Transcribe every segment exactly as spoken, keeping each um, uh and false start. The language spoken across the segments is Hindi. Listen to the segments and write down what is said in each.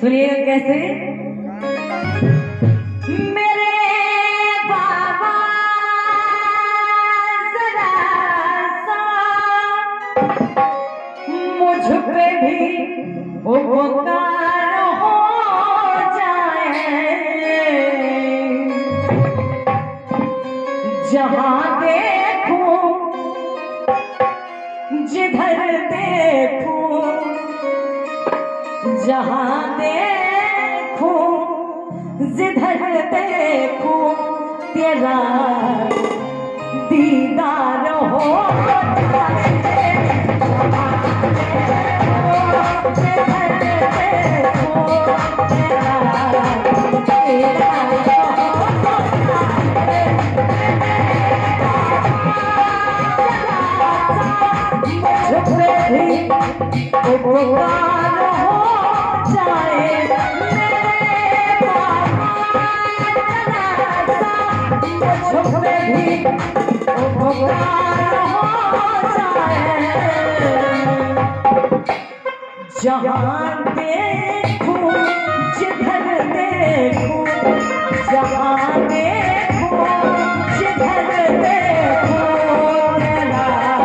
सुनिए कैसे। मेरे बाबा जरा सा मुझ पे भी उपकार हो जाए, जहां देखूं जिधर देखूं, जहां देखूं जिधर देखूं तेरा दीदार हो जाए, जिधर देखूं तेरा दीदार हो जाए, उपकार हो जाए। मेरे बाबा मुझ पे भी उपकार हो जाए, जहां देखूं जिधर देखूं, जहां देखूं जिधर देखूं तेरा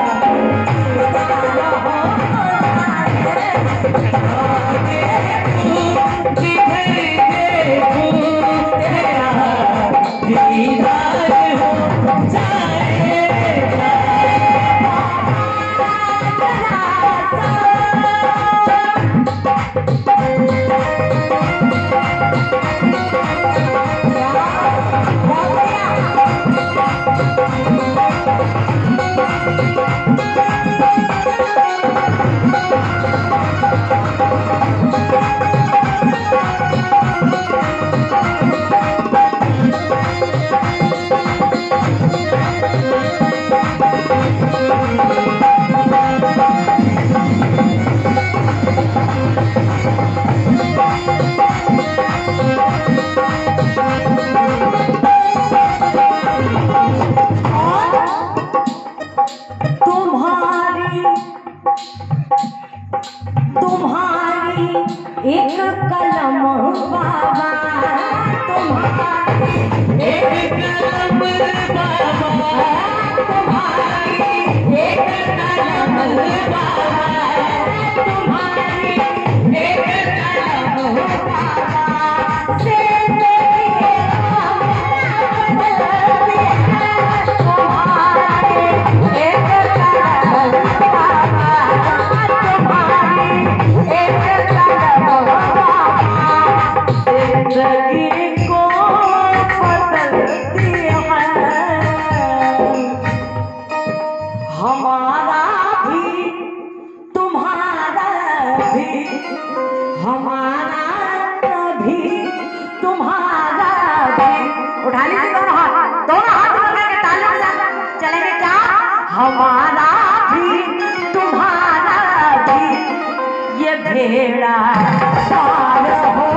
तुम्हारी एक कलम बाबा, तुम्हारी एक कलम बाबा, तुम्हारी एक कलम बाबा, तुम्हारी एक कलम बाबा से मेरी बदलती है, तुम्हारी एक कलम बाबा, जिंदगी को बदलती है। हमारा भी तुम्हारा भी, हमारा भी तुम्हारा भी। उठा लीजिए दोनों हाथ, दोनों हाथ पकड़ के तालियों से चलेंगे क्या? हमारा भी तुम्हारा भी ये भेड़ा पार हो,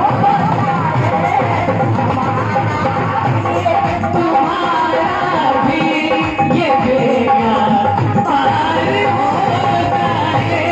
तुम्हारा भी ये भेड़ा पार हो जाए।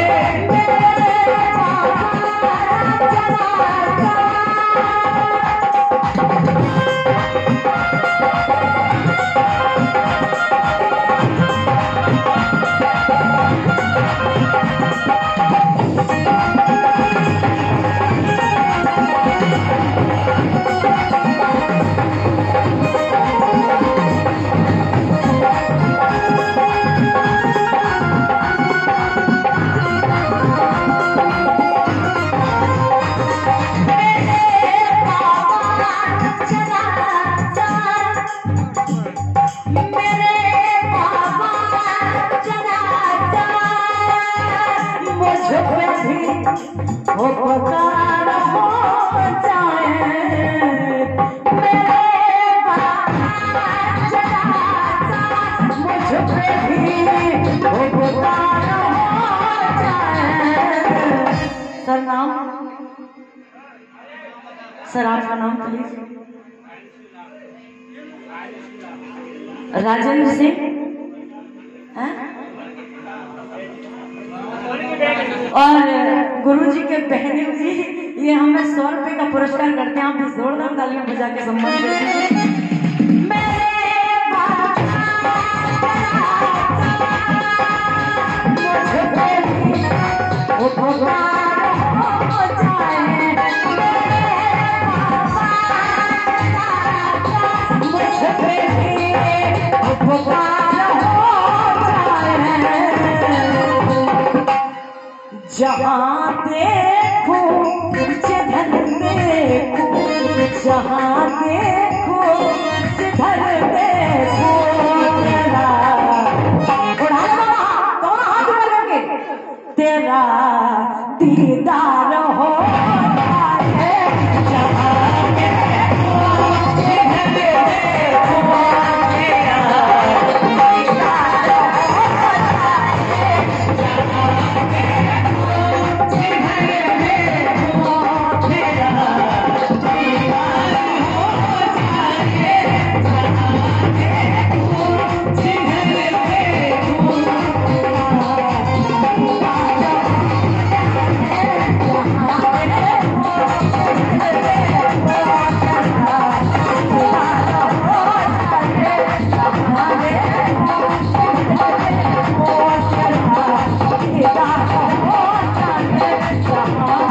उपकार हो जाए, मेरे मुझ पे भी उपकार हो जाए। सर नाम, सर आपका नाम प्लीज। राजेंद्र सिंह। और गुरुजी के बहन जी ये हमें सौ रुपए का पुरस्कार करते हैं। आप भी जोरदार तालियां बजा के सम्मान करते जहाँ देखो जिधर देखो, जहाँ देखो जिधर देखो तेरा, दोनों हाथ ऊपर करके, तेरा दीदार हो Oh,